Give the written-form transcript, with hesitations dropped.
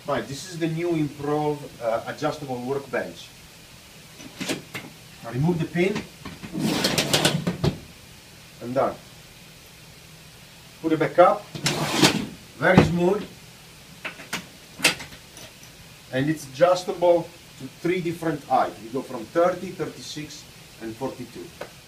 Right, this is the new improved adjustable workbench. I remove the pin and done. Put it back up, very smooth, and it's adjustable to 3 different heights. We go from 30, 36 and 42.